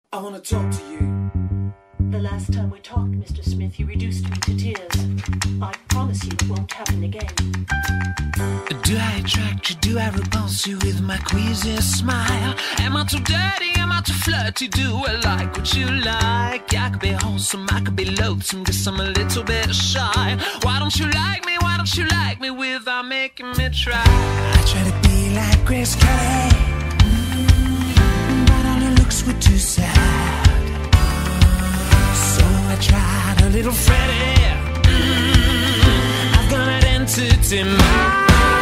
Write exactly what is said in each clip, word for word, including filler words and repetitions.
I want to talk to you. The last time we talked, Mister Smith, you reduced me to tears. I promise you it won't happen again. Do I attract you? Do I repulse you with my queasy smile? Am I too dirty? Am I too flirty? Do I like what you like? I could be wholesome, I could be loathsome, guess I'm a little bit shy. Why don't you like me? Why don't you like me without making me try? I try to be like Grace Kelly, mm, but all her looks were too sad. So I tried a little Freddie. Mm, I've got an entity mind.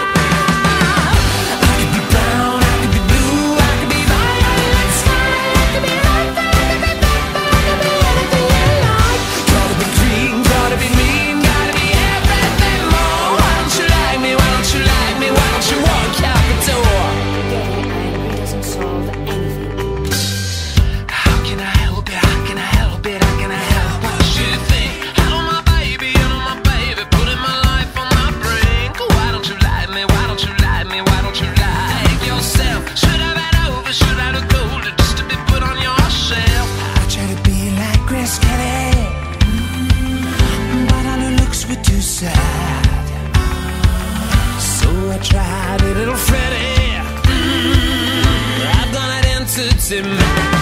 I tried a little Freddie. Mm, I've done it entity mind.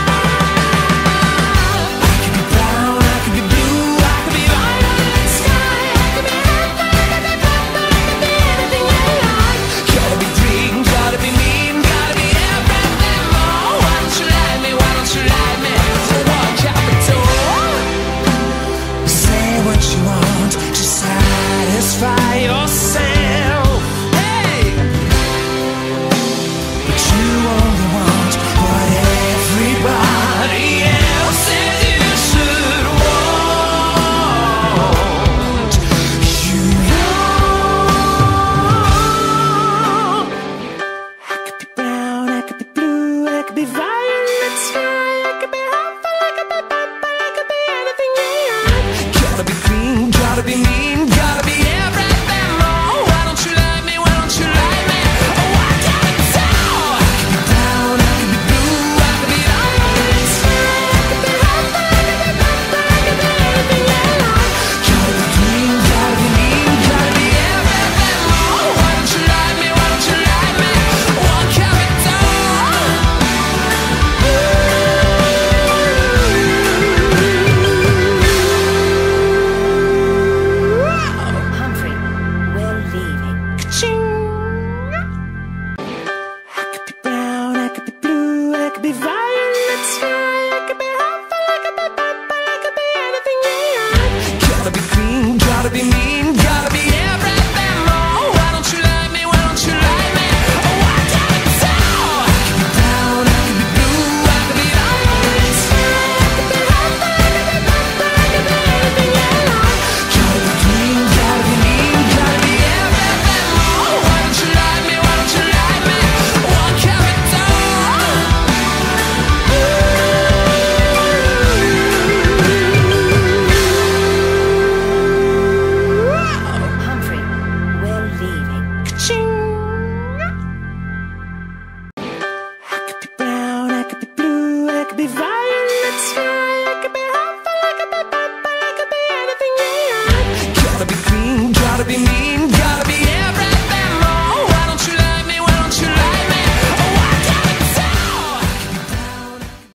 I could be brown, I could be blue, I could be violet sky, I could be heaven, I could be purple, I could be anything you like. Gotta be green, gotta be mean, gotta be everything more. Why don't you like me? Why don't you like me? For one capital. Say what you want to satisfy yourself. Gotta be mean, gotta be everything more. Why don't you like me? Why don't you like me? Oh, I can't tell. I could be brown, I could be blue, I could be violet sky, I could be heaven, I could be purple, I could be anything you like. Gotta be green, gotta be mean, gotta be everything more. Why don't you like me? Why don't you like me? One capital. Be violet sky, I could be heaven, I could be purple, I could be anything you like. Gotta be green, gotta be mean.